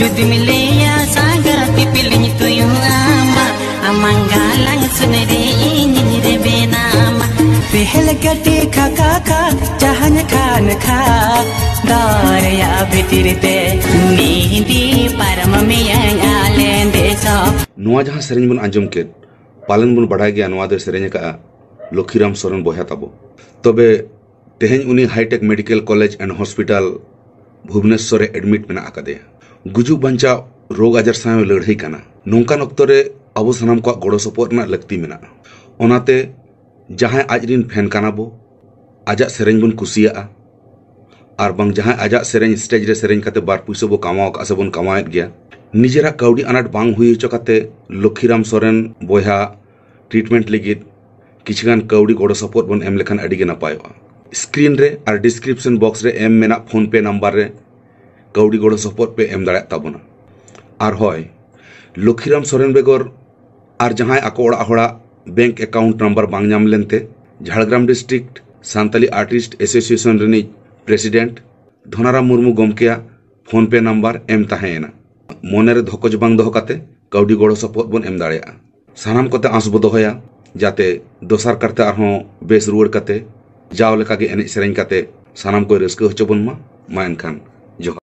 जुदी मिलेया सागती पिलिंग तुयु आमा अमंगाlang sunere ini benama pehel gati khaka jahan khan kha darya bhitirte nindi param meyang alende so नुआ जहां सेरेंज बन आंजम के पालन बन बढ़ा गया नुआ दे सेरेंज का लखीराम सोरेन बोया ताबो तबे तेहेन उनी hi-tech medical college and hospital Bhubaneswar admit मेना आकादे गुजु बंचा रोग आजार सावे लड़ाई काना नोंकान अक्तो रे अबो सनाम को गड़ो सपोर्ट ना लगती मेना ओनाते जहां आजरिन फैन काना बो आजा सेरेंज बन कुसिया आर बंग जहां आजा सेरेंज स्टेज रे सेरेंज काते बार पुइसो बो कमाओ का सबन कमाएत गया निजेरा काउडी अनाट बांग हुई चकाते लखीराम सोरेन बोया ट्रीटमेंट लगित किछगान काउडी गड़ो सपोर्ट बन एम लेखान अडिगे नापायोआ स्क्रीन रे और डिस्क्रिप्शन बॉक्स रे एम मेना फोन पे नंबर रे काउडी गड़ो सपोर्ट पे एम दाड़ा ताबोना और होय लखीराम सोरेन बेगर और जहां आको ओड़ा होड़ा बैंक अकाउंट नंबर बांग नाम लेनते Jhargram district Santali artist association रेनी प्रेसिडेंट धनाराम मुर्मू गमकेया फोन पे नंबर एम ताहेना मोने रे धोकज बांग दोहो काते काउडी गड़ो सपोर्ट बन एम दाड़ेया सानाम कोते आस बो दोहोया जाते दोसार करते आरहों बेस रुवाड़ काते जाव लेका गे एनेज सेरेंज काते सानाम को रस्का होचो बन मा एनखान